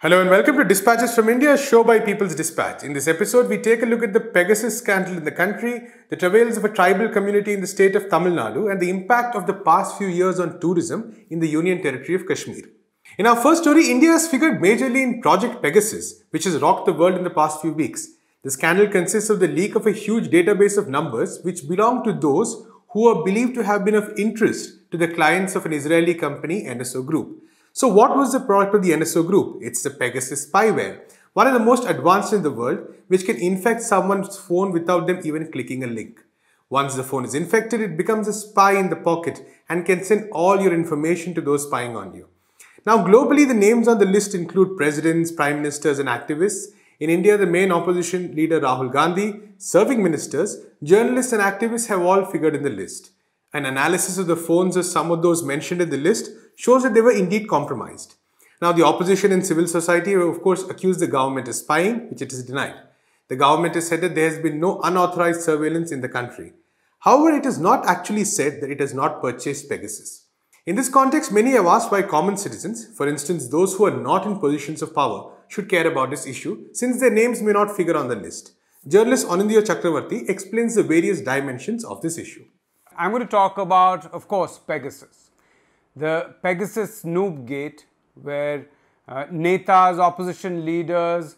Hello and welcome to Dispatches from India, a show by People's Dispatch. In this episode, we take a look at the Pegasus scandal in the country, the travails of a tribal community in the state of Tamil Nadu, and the impact of the past few years on tourism in the Union Territory of Kashmir. In our first story, India has figured majorly in Project Pegasus, which has rocked the world in the past few weeks. The scandal consists of the leak of a huge database of numbers which belong to those who are believed to have been of interest to the clients of an Israeli company, NSO Group. So what was the product of the NSO Group? It's the Pegasus spyware, one of the most advanced in the world, which can infect someone's phone without them even clicking a link. Once the phone is infected, it becomes a spy in the pocket and can send all your information to those spying on you. Now globally, the names on the list include presidents, prime ministers and activists. In India, the main opposition leader Rahul Gandhi, serving ministers, journalists and activists have all figured in the list. An analysis of the phones of some of those mentioned in the list shows that they were indeed compromised. Now, the opposition and civil society have of course accused the government of spying, which it has denied. The government has said that there has been no unauthorized surveillance in the country. However, it has not actually said that it has not purchased Pegasus. In this context, many have asked why common citizens, for instance those who are not in positions of power, should care about this issue since their names may not figure on the list. Journalist Anindya Chakravarti explains the various dimensions of this issue. I'm going to talk about, of course, Pegasus. The Pegasus Snoop Gate, where netas, opposition leaders,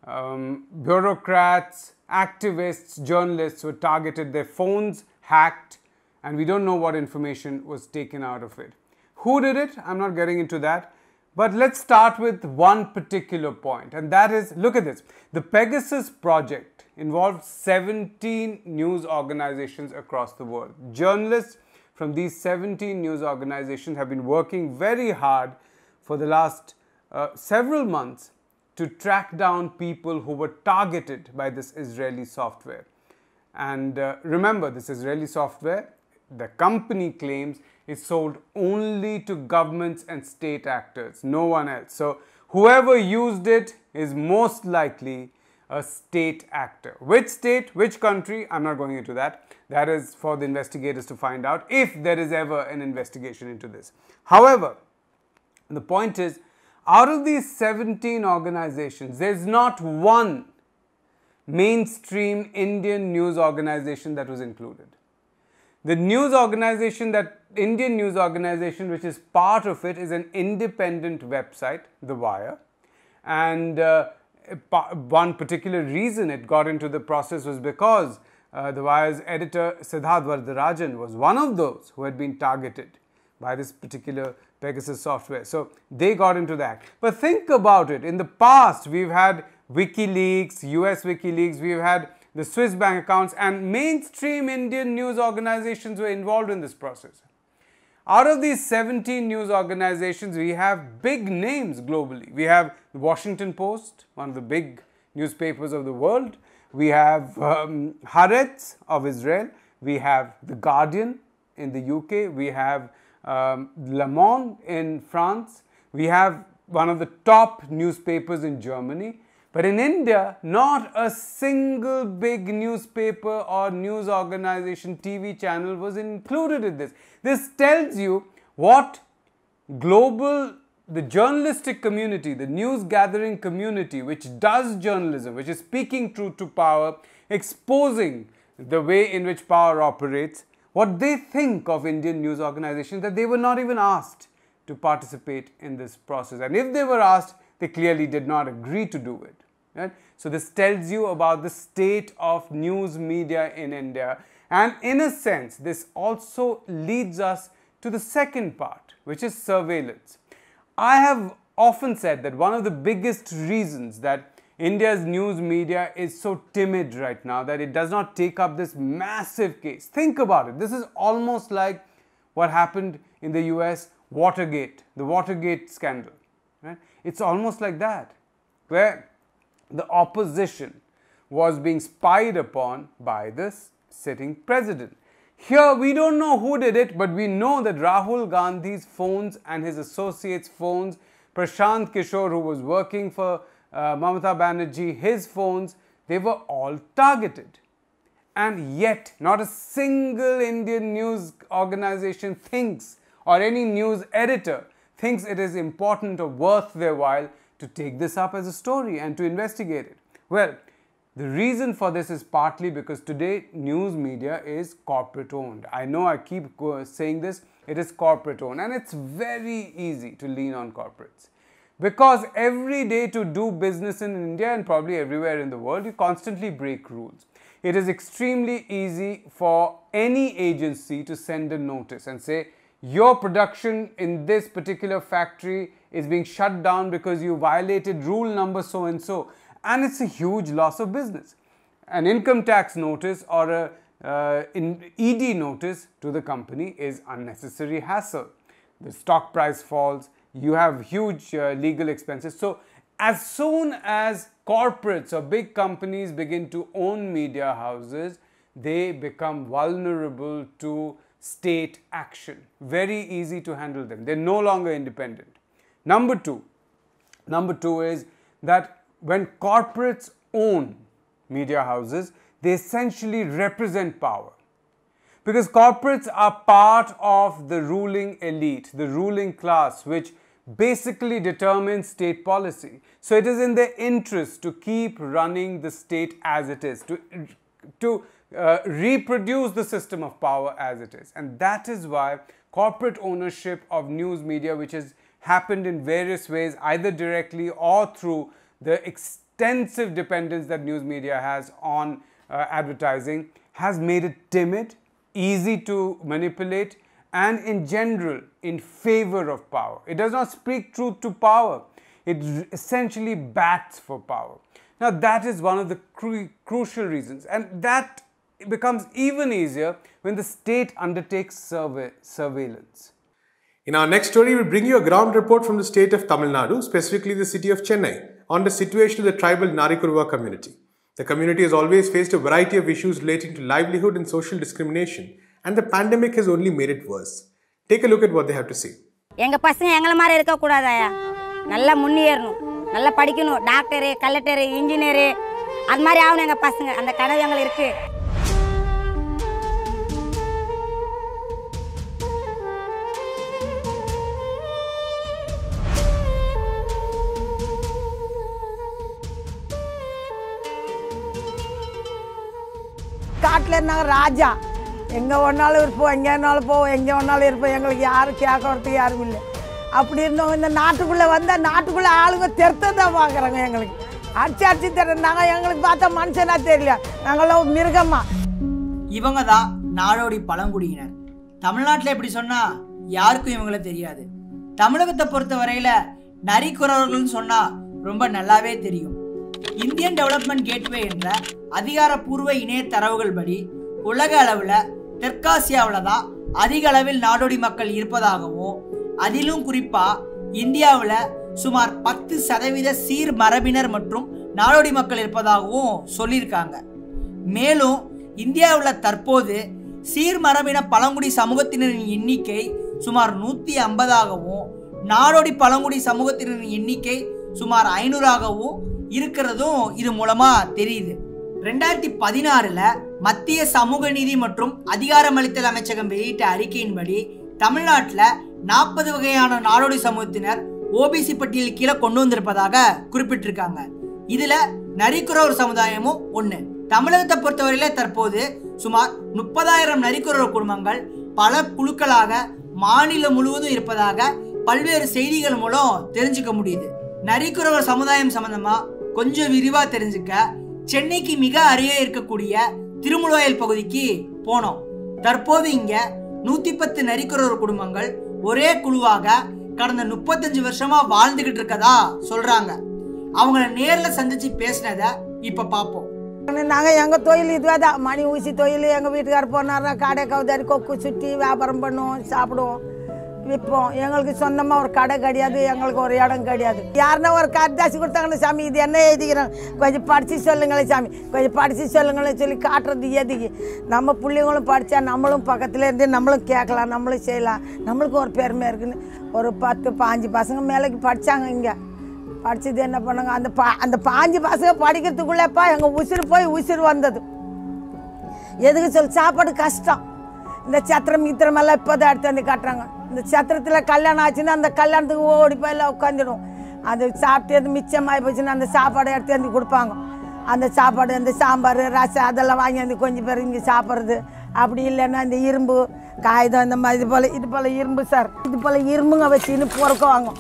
bureaucrats, activists, journalists were targeted, their phones hacked, and we don't know what information was taken out of it. Who did it? I'm not getting into that. But let's start with one particular point, and that is, look at this. The Pegasus project involved 17 news organizations across the world. Journalists from these 17 news organizations have been working very hard for the last several months to track down people who were targeted by this Israeli software. And remember, this Israeli software, the company claims, is sold only to governments and state actors, no one else. So whoever used it is most likely a state actor. Which state, which country, I'm not going into that. That is for the investigators to find out if there is ever an investigation into this. However, the point is, out of these 17 organizations, there's not one mainstream Indian news organization that was included. The news organization, that Indian news organization which is part of it, is an independent website, The Wire, and one particular reason it got into the process was because The Wire's editor Siddharth Varadarajan was one of those who had been targeted by this particular Pegasus software. So they got into that. But think about it. In the past, we've had WikiLeaks, US WikiLeaks, we've had the Swiss bank accounts, and mainstream Indian news organizations were involved in this process. Out of these 17 news organizations, we have big names globally. We have the Washington Post, one of the big newspapers of the world. We have Haaretz of Israel. We have The Guardian in the UK. We have Le Monde in France. We have one of the top newspapers in Germany. But in India, not a single big newspaper or news organization, TV channel was included in this. This tells you what the journalistic community, the news gathering community, which does journalism, which is speaking truth to power, exposing the way in which power operates, what they think of Indian news organizations, that they were not even asked to participate in this process. And if they were asked, they clearly did not agree to do it. Right? So this tells you about the state of news media in India, and in a sense this also leads us to the second part, which is surveillance. I have often said that one of the biggest reasons that India's news media is so timid right now, that it does not take up this massive case. Think about it. This is almost like what happened in the US, Watergate, the Watergate scandal. Right? It's almost like that, where the opposition was being spied upon by this sitting president. Here we don't know who did it, but we know that Rahul Gandhi's phones and his associates' phones, Prashant Kishore, who was working for Mamata Banerjee, his phones, they were all targeted. And yet, not a single Indian news organization thinks, or any news editor thinks it is important or worth their while to take this up as a story and to investigate it? Well, the reason for this is partly because today news media is corporate owned. I know I keep saying this, it is corporate owned, and it's very easy to lean on corporates. Because every day to do business in India and probably everywhere in the world, you constantly break rules. It is extremely easy for any agency to send a notice and say, your production in this particular factory is being shut down because you violated rule number so and so. And it's a huge loss of business. An income tax notice or an ED notice to the company is unnecessary hassle. The stock price falls, you have huge legal expenses. So as soon as corporates or big companies begin to own media houses, they become vulnerable to state action. Very easy to handle them. They're no longer independent. Number two is that when corporates own media houses, they essentially represent power. Because corporates are part of the ruling elite, the ruling class, which basically determines state policy. So it is in their interest to keep running the state as it is, to reproduce the system of power as it is. And that is why corporate ownership of news media, which has happened in various ways, either directly or through the extensive dependence that news media has on advertising, has made it timid, easy to manipulate, and in general in favor of power. It does not speak truth to power. It essentially bats for power. Now that is one of the crucial reasons, and that becomes even easier when the state undertakes surveillance. In our next story, we bring you a ground report from the state of Tamil Nadu, specifically the city of Chennai, on the situation of the tribal Narikuruva community. The community has always faced a variety of issues relating to livelihood and social discrimination, and the pandemic has only made it worse. Take a look at what they have to say. எங்க பசங்க எங்கள மாதிரி இருக்க கூடாதாயா, நல்லா முன்னேறணும், நல்லா படிக்கணும், doctor, collector, engineer, அது மாதிரி ஆவணும் எங்க பசங்க. அந்த கனவு எங்களுக்கு இருக்கு. காட்டில் நாங்கள் ராஜா, எங்கே ஒன்றாலும் இருப்போம், எங்கே ஒன்றாலும் போவோம், எங்கே ஒன்றாலும் இருப்போம். எங்களுக்கு யாரும் கேட்கறதுக்கு யாரும் இல்லை. அப்படி இருந்தவங்க இந்த நாட்டுக்குள்ளே வந்தால் நாட்டுக்குள்ளே ஆளுங்க தெருத்தான் தான் பார்க்குறாங்க. எங்களுக்கு அடிச்சு தர்றாங்க. எங்களுக்கு பார்த்தா மனுஷனா தெரியல, நாங்களாம் மிருகமா. இவங்க தான் நாடோடி பழங்குடியினர். தமிழ்நாட்டில் எப்படி சொன்னால் யாருக்கும் இவங்கள தெரியாது. தமிழகத்தை பொறுத்த வரையில் நரிக்குறவர்கள்னு சொன்னால் ரொம்ப நல்லாவே தெரியும். இந்தியன் டெவலப்மெண்ட் கேட்வே என்ற அதிகாரப்பூர்வ இணைய தரவுகள் படி உலக அளவில் தெற்காசியாவில் தான் அதிக அளவில் நாடோடி மக்கள் இருப்பதாகவும், அதிலும் குறிப்பாக இந்தியாவில் சுமார் 10% சீர் மரபினர் மற்றும் நாடோடி மக்கள் இருப்பதாகவும் சொல்லியிருக்காங்க. மேலும் இந்தியாவில் தற்போது சீர் மரபின பழங்குடி சமூகத்தினரின் எண்ணிக்கை சுமார் 150ஆகவும், நாடோடி பழங்குடி சமூகத்தினரின் எண்ணிக்கை சுமார் 500ஆகவும் இருக்கிறதும் இது மூலமா தெரியுது. 2016 மத்திய சமூக நீதி மற்றும் அதிகாரமளித்தல் அமைச்சகம் வெளியிட்ட அறிக்கையின்படி தமிழ்நாட்டில் 40 வகையான நாடோடி சமூகத்தினர் ஓபிசி பட்டியல் கீழே கொண்டு வந்திருப்பதாக குறிப்பிட்டிருக்காங்க. இதுல நரிக்குறவர் சமுதாயமும் ஒன்று. தமிழகத்தை பொறுத்தவரையில தற்போது சுமார் 30,000 நரிக்குறவர் குடும்பங்கள் பல குழுக்களாக மாநிலம் முழுவதும் இருப்பதாக பல்வேறு செய்திகள் மூலம் தெரிஞ்சுக்க முடியுது. நரிக்குறவர் சமுதாயம் சம்பந்தமா கொஞ்சம் விரிவா தெரிஞ்சுக்க சென்னைக்கு மிக அருகே இருக்கக்கூடிய திருமுல்வாயல் பகுதிக்கு போனோம். தற்போது இங்க 110 நரிக்குறவர் குடும்பங்கள் ஒரே குழுவாக கடந்த 35 வருஷமா வாழ்ந்துகிட்டு இருக்கதா சொல்றாங்க. அவங்கள நேர்ல சந்திச்சு பேசினத இப்ப பார்ப்போம். நாங்கள் எங்கள் தொழில் இதுவே தான், மணி ஊசி தொழில். எங்கள் வீட்டுக்காரர் போனார்னா கடை கவுதாரி கொக்கு சுற்றி வியாபாரம் பண்ணுவோம், சாப்பிடுவோம், விற்போம். எங்களுக்கு சொந்தமாக ஒரு கடை கிடையாது, எங்களுக்கு ஒரு இடம் கிடையாது. யாருன்னா ஒரு கடிதாசி கொடுத்தாங்கன்னு, சாமி இது என்ன எழுதிக்கிறோம், கொஞ்சம் படித்து சொல்லுங்களேன் சாமி, கொஞ்சம் படித்து சொல்லுங்களேன்னு சொல்லி காட்டுறது எதுக்கு? நம்ம பிள்ளைங்களும் படித்தா நம்மளும் பக்கத்தில் இருந்து நம்மளும் கேட்கலாம், நம்மளும் செய்யலாம், நம்மளுக்கும் ஒரு பெருமையாக இருக்குன்னு ஒரு 10-15 பசங்க மேலேக்கு படித்தாங்க. இங்கே படித்தது என்ன பண்ணாங்க, அந்த 5 பசங்க படிக்கிறதுக்குள்ளேப்பா எங்கள் உசுறு போய் உசுறு வந்தது. எதுக்கு சொல்லி சாப்பாடு கஷ்டம். இந்த சத்திரம் கீத்திரமெல்லாம் இப்போ தான் எடுத்து வந்து காட்டுறாங்க. இந்த சத்திரத்தில் கல்யாணம் ஆச்சுன்னா அந்த கல்யாணத்துக்கு ஓடி போய் எல்லாம் உட்காந்துடும். அது சாப்பிட்டு மிச்சமாகி போச்சுன்னா அந்த சாப்பாடை எடுத்து வந்து கொடுப்பாங்க. அந்த சாப்பாடு அந்த சாம்பார் ரசம் அதெல்லாம் வாங்கி வந்து கொஞ்சம் பேர் இங்கே சாப்பிட்றது. அப்படி இல்லைன்னா இந்த இரும்பு காகிதம் இந்த மாதிரி இது போல் இரும்பு சார், இது போல் இரும்புங்க வச்சுன்னு பொறுக்குவாங்க.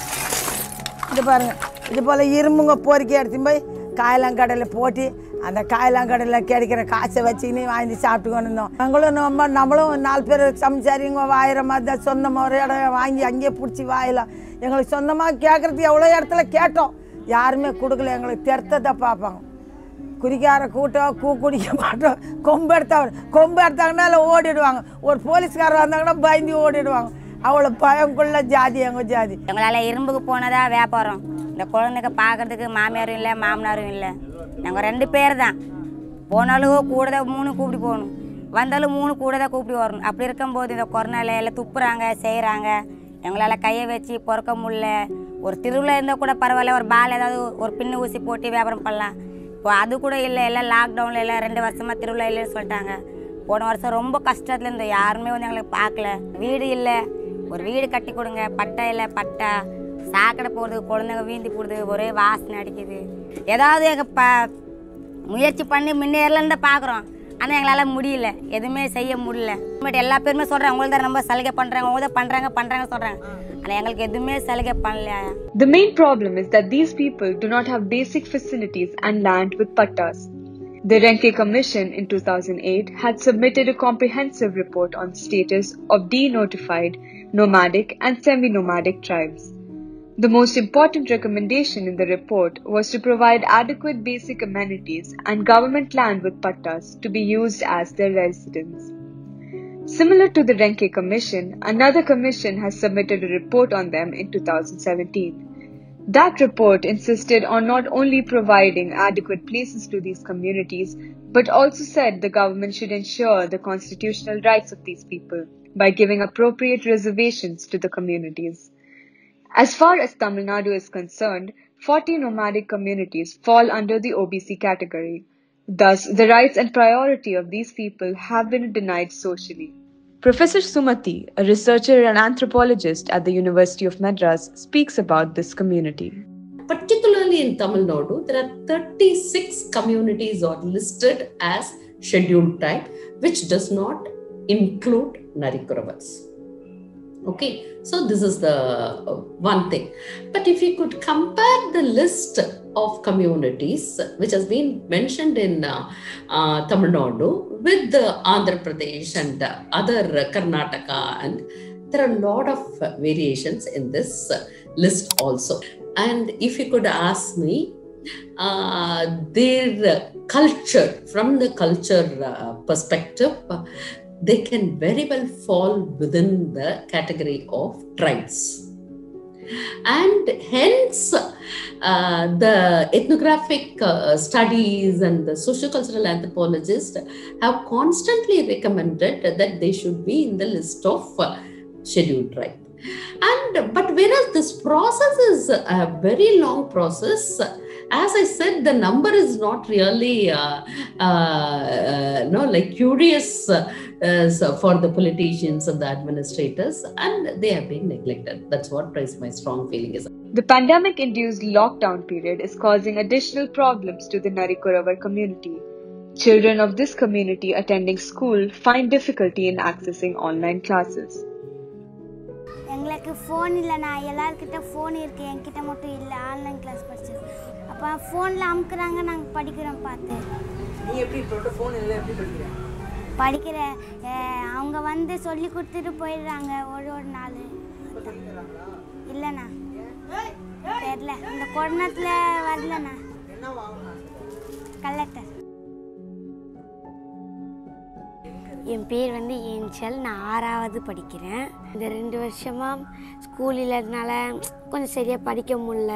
இது பாருங்கள், இது போல் இரும்புங்க பொறுக்கி எடுத்து போய் காயலாங்கடையில் போட்டு அந்த காயலாங்கடையில் கிடைக்கிற காசை வச்சுக்கின்னு வாங்கி சாப்பிட்டுக்கொண்டு இருந்தோம். நம்மளும் 4 பேர் சமைச்சாரிங்க வாயிற மாதிரி தான் சொந்தமாக ஒரு இடம் வாங்கி அங்கேயே பிடிச்சி வாயிலாம். எங்களுக்கு சொந்தமாக கேட்குறது எவ்வளோ இடத்துல கேட்டோம், யாருமே கொடுக்கல. எங்களுக்கு தெருத்ததை பார்ப்பாங்க. குறிக்கார கூட்டம் குடிக்க மாட்டோம். கொம்பு எடுத்தாங்கன்னா ஓடிடுவாங்க. ஒரு போலீஸ்காரர் வந்தாங்கன்னா பயந்து ஓடிடுவாங்க. அவ்வளோ பயங்குள்ள ஜாதி எங்கள் ஜாதி. எங்களால் இரும்புக்கு போனதா வியாபாரம். இந்த குழந்தைங்க பார்க்கறதுக்கு மாமியாரும் இல்லை மாமனாரும் இல்லை. நாங்கள் 2 பேர் தான். போனாலும் கூட தான் 3 கூப்பிட்டு போகணும், வந்தாலும் 3 கூட தான் கூப்பிட்டு வரணும். அப்படி இருக்கும்போது இந்த கொரோனாவில் எல்லாம் துப்புறாங்க செய்கிறாங்க. எங்களால் கையை வச்சு பொறுக்க முடியல. ஒரு திருவிழா இருந்தால் கூட பரவாயில்ல, ஒரு பால் ஏதாவது ஒரு பின்னு ஊசி போட்டு வியாபாரம் பண்ணலாம். இப்போ அது கூட இல்லை, எல்லாம் லாக்டவுனில் எல்லாம் 2 வருஷமாக திருவிழா இல்லைன்னு சொல்லிட்டாங்க. போன வருஷம் ரொம்ப கஷ்டத்தில் இருந்தோம். யாருமே வந்து எங்களுக்கு பார்க்கல. வீடு இல்லை, ஒரு வீடு கட்டி கொடுங்க. பட்டா இல்லை, பட்டா சாக்கடை போடுறது, குழந்தைங்க வீந்தி போடுது, ஒரே வாசனை அடிக்குது. ஏதாவது எங்கள் முயற்சி பண்ணி முன்னேறலன்னு தான் பார்க்குறோம். ஆனால் எங்களால் முடியல, எதுவுமே செய்ய முடியல. பட் எல்லா பேருமே சொல்கிறாங்க உங்களுக்கு தான் ரொம்ப சலுகை பண்ணுறாங்க, அவங்க தான் பண்ணுறாங்க சொல்கிறாங்க. ஆனால் எங்களுக்கு எதுவுமே சலுகை பண்ணல. The main problem is that these people do not have basic facilities and land with pattas. The Renke Commission in 2008 had submitted a comprehensive report on the status of denotified, nomadic and semi-nomadic tribes. The most important recommendation in the report was to provide adequate basic amenities and government land with pattas to be used as their residence. Similar to the Renke Commission, another commission has submitted a report on them in 2017. That report insisted on not only providing adequate places to these communities, but also said the government should ensure the constitutional rights of these people by giving appropriate reservations to the communities. As far as Tamil Nadu is concerned, 40 nomadic communities fall under the OBC category. Thus, the rights and priority of these people have been denied socially. Professor Sumati, a researcher and anthropologist at the University of Madras, speaks about this community. Particularly in Tamil Nadu, there are 36 communities are listed as scheduled type, which does not include Narikuravas. Okay, so this is the one thing. But if you could compare the list of communities which has been mentioned in Tamil Nadu with Andhra Pradesh and other Karnataka, and there are a lot of variations in this list also. And if you could ask me, their culture, from the culture perspective, they can very well fall within the category of tribes. And hence, the ethnographic studies and the sociocultural anthropologists have constantly recommended that they should be in the list of scheduled tribe. But whereas this process is a very long process, as I said, the number is not really curious for the politicians and the administrators, and they have been neglected. That's what my strong feeling is. The pandemic-induced lockdown period is causing additional problems to the Narikuravar community. Children of this community attending school find difficulty in accessing online classes. எங்களுக்கு phone இல்லைண்ணா, எல்லாருக்கிட்ட phone இருக்குது, என்கிட்ட மட்டும் இல்லை. Online class படிச்சது, அப்போ ஃபோனில் அமுக்குறாங்க, நாங்கள் படிக்கிறோம் பார்த்து. நீ எப்படி ஃபோன் இல்லை எப்படி படிக்கிறேன்? படிக்கிறேன், அவங்க வந்து சொல்லி கொடுத்துட்டு போயிடுறாங்க ஒரு நாள். இல்லைண்ணா தெரியல, இந்த கொரோனாத்தில் வரலண்ணா. கலெக்டர். என் பேர் வந்து ஏஞ்சல், நான் 6வது படிக்கிறேன். இந்த 2 வருஷமாக ஸ்கூல் இல்லாததுனால கொஞ்சம் சரியாக படிக்க முடியல.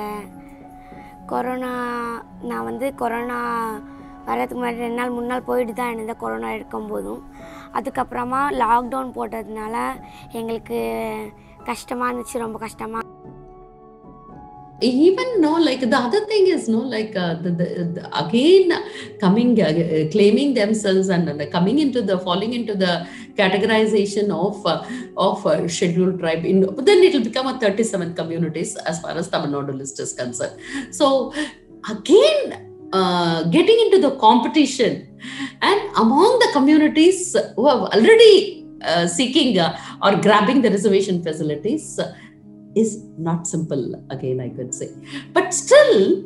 கொரோனா வரதுக்கு முன்னாடி 2 நாள் 3 நாள் போயிட்டு தான் இருந்தேன் கொரோனா இருக்கும்போதும். அதுக்கப்புறமா லாக்டவுன் போட்டதுனால எங்களுக்கு கஷ்டமாக இருந்துச்சு, ரொம்ப கஷ்டமாக. even no, like the other thing is no, like the again coming claiming themselves and coming into the falling into the categorization of scheduled tribe. But then it will become a 37 communities as far as Tamil Nadu list is concerned. So again, getting into the competition, and among the communities who have already seeking or grabbing the reservation facilities is not simple, again I could say. But still,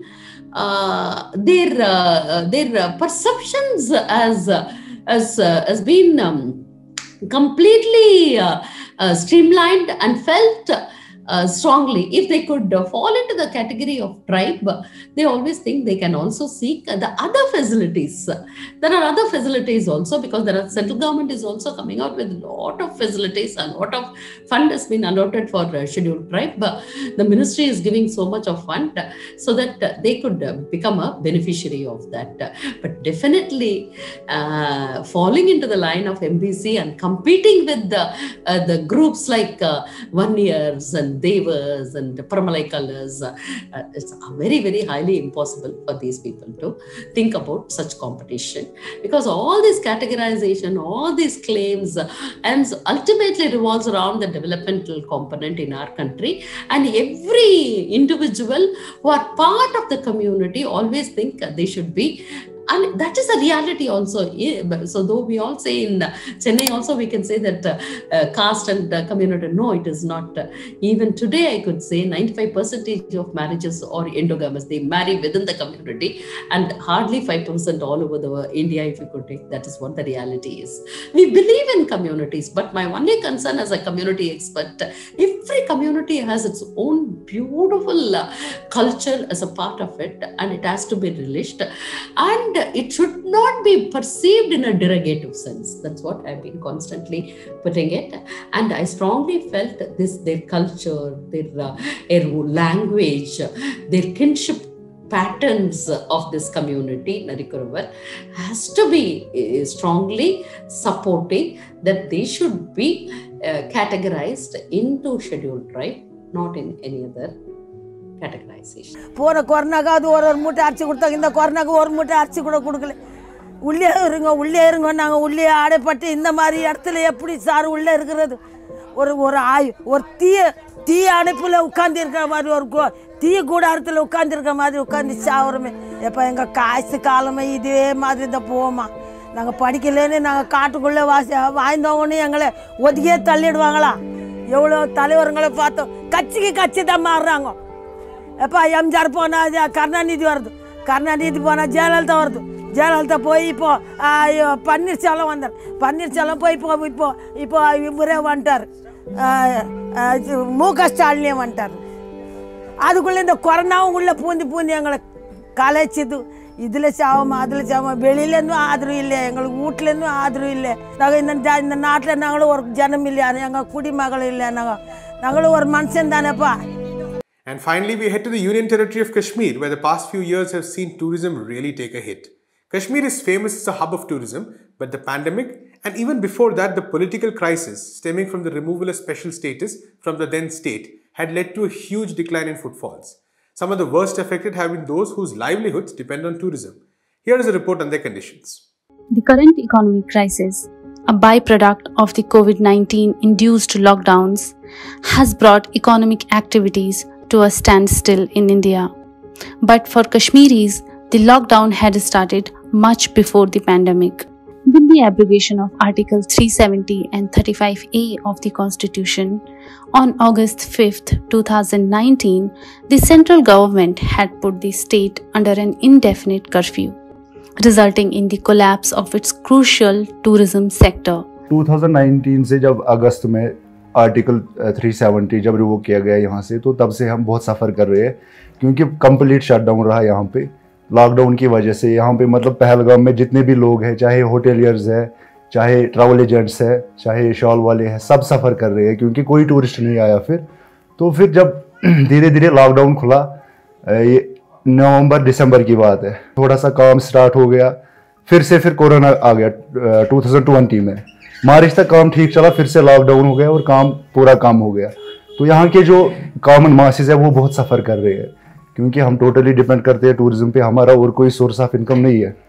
their perceptions has been completely streamlined and felt strongly. If they could fall into the category of tribe, they always think they can also seek the other facilities. There are other facilities also, because the central government is also coming out with a lot of facilities, and a lot of fund has been allotted for scheduled tribe. The ministry is giving so much of fund so that they could become a beneficiary of that. But definitely falling into the line of MBC and competing with the groups like Vaniyars and Devas and Paramalai colors, it's very, very highly impossible for these people to think about such competition, because all this categorization, all these claims, and ultimately revolves around the developmental component in our country, and every individual who are part of the community always think they should be. And that is a reality also. So though we all say in Chennai also, we can say that caste and community, no, it is not. Even today, I could say 95% of marriages are endogamous. They marry within the community, and hardly 5% all over the India, if you could take. That is what the reality is. We believe in communities, but my only concern as a community expert, every community has its own beautiful culture as a part of it, and it has to be relished. And it should not be perceived in a derogative sense. That's what I've been constantly putting it. And I strongly felt this, their culture, their language, their kinship patterns of this community, Narikuruvar, has to be strongly supporting that they should be categorized into scheduled tribe, not in any other categorization. போன கொரோனாக்காவது ஒரு மூட்டை அரிசி கொடுத்தாங்க, இந்த கொரோனாக்கு ஒரு மூட்டை அரிசி கூட கொடுக்கல. உள்ளே இருங்க நாங்கள் உள்ளே அடைப்பட்டு இந்த மாதிரி இடத்துல எப்படி சார் உள்ளே இருக்கிறது? ஒரு தீ அணைப்பில் உட்காந்து இருக்கிற மாதிரி, ஒரு தீ கூடாரத்தில் உட்காந்துருக்க மாதிரி உட்காந்து சாவுறமே. எப்போ எங்கள் காசு காலமே இதே மாதிரி தான் போவோமா? நாங்கள் படிக்கலன்னு நாங்கள் காட்டுக்குள்ளே வாய்ந்தவங்கன்னு எங்களை ஒதுக்கியே தள்ளிடுவாங்களா? எவ்வளோ தலைவருங்களை பார்த்தோம், கட்சி தான் மாறுறாங்க. எப்போ எம்ஜிஆர் போனால் கருணாநிதி வருது, கருணாநிதி போனால் ஜெயலலிதா வருது, ஜெயலலிதா போய் இப்போது பன்னீர்செல்வம் வந்தார், பன்னீர்செல்வம் போய் இப்போ இவரே வந்துட்டார், மு க ஸ்டாலினே வந்துட்டார். அதுக்குள்ளே இந்த கொரோனாவும் உள்ளே பூந்து எங்களை கலைச்சிது. இதில் சாவமா அதில் சாவமா, வெளியிலேருந்தும் ஆதரவு இல்லை, எங்களுக்கு வீட்டிலேருந்தும் ஆதரவு இல்லை. நாங்கள் இந்த நாட்டில் நாங்களும் ஒரு ஜனம் இல்லையா, எங்கள் குடிமகள் இல்லை, நாங்களும் ஒரு மனுஷன் தானேப்பா. And finally, we head to the Union Territory of Kashmir, where the past few years have seen tourism really take a hit. Kashmir is famous as a hub of tourism, but the pandemic, and even before that, the political crisis stemming from the removal of special status from the then state, had led to a huge decline in footfalls. Some of the worst affected have been those whose livelihoods depend on tourism. Here is a report on their conditions. The current economic crisis, a byproduct of the COVID-19 induced lockdowns, has brought economic activities to a standstill in India. But for Kashmiris, the lockdown had started much before the pandemic. With the abrogation of Article 370 and 35A of the Constitution, on August 5th, 2019, the central government had put the state under an indefinite curfew, resulting in the collapse of its crucial tourism sector. 2019 से जब अगस्त में article 370 जब revoke किया गया यहाँ से, तो तब से हम बहुत सफ़र कर रहे हैं, क्योंकि कंप्लीट शटडाउन रहा यहाँ पे लॉकडाउन की वजह से। यहाँ पे मतलब पहलगाम में जितने भी लोग हैं, चाहे होटेलियर्स है, चाहे ट्रैवल एजेंट्स है, चाहे शॉल वाले हैं, सब सफ़र कर रहे हैं, क्योंकि कोई टूरिस्ट नहीं आया। फिर जब धीरे धीरे लॉकडाउन खुला, ये नवंबर दिसंबर की बात है, थोड़ा सा काम स्टार्ट हो गया, फिर कोरोना आ गया 2020 में। मार्च तक काम ठीक चला, फिर से लॉकडाउन हो गया और काम पूरा कम हो गया। तो यहाँ के जो कॉमन मासेस है वो बहुत सफ़र कर रहे हैं। क्योंकि हम टोटली डिपेंड करते हैं टूरिज्म पे, हमारा और कोई सोर्स ऑफ इनकम नहीं है।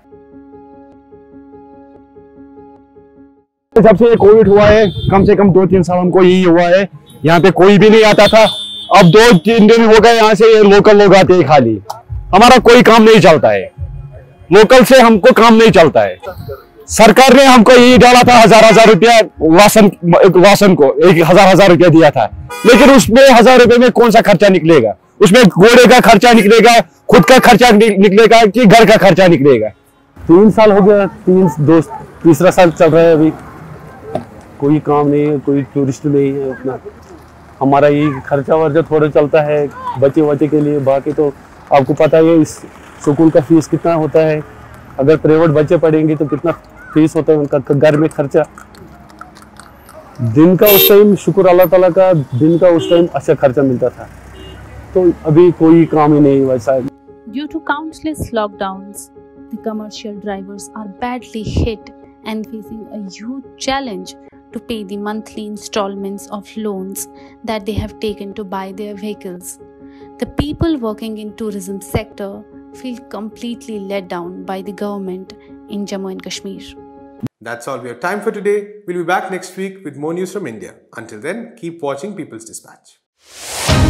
जब से कोविड हुआ है कम से कम 2-3 साल हमको यही हुआ है, यहाँ पे कोई भी नहीं आता था। अब 2-3 दिन हो गए यहाँ से लोकल लोग आते हैं खाली, हमारा कोई काम नहीं चलता है, लोकल से हमको काम नहीं चलता है। सरकार ने हमको यही डाला था 1000 रुपया वासन को 1000 रुपया दिया था, लेकिन उसमें 1000 रुपये में कौन सा खर्चा निकलेगा? उसमें घोड़े का खर्चा निकलेगा, खुद का खर्चा निकलेगा कि घर का खर्चा निकलेगा? 3 साल हो गया, तीसरा साल चल रहा है, अभी कोई काम नहीं है, कोई टूरिस्ट नहीं है उतना। हमारा ये खर्चा वर्चा थोड़ा चलता है बच्चे के लिए, बाकी तो आपको पता है इस स्कूल का फीस कितना होता है, अगर प्राइवेट बच्चे पढ़ेंगे तो कितना फीस होता है उनका, घर में खर्चा। दिन का उस टाइम शुक्र अल्लाह ताला का, दिन का उस टाइम अच्छा खर्चा मिलता था, तो अभी कोई काम ही नहीं वैसा। Due to countless lockdowns, the commercial drivers are badly hit and facing a huge challenge to pay the monthly installments of loans that they have taken to buy their vehicles. The people working in tourism sector feel completely let down by the government in Jammu and Kashmir. That's all we have time for today. We'll be back next week with more news from India. Until then, keep watching People's Dispatch.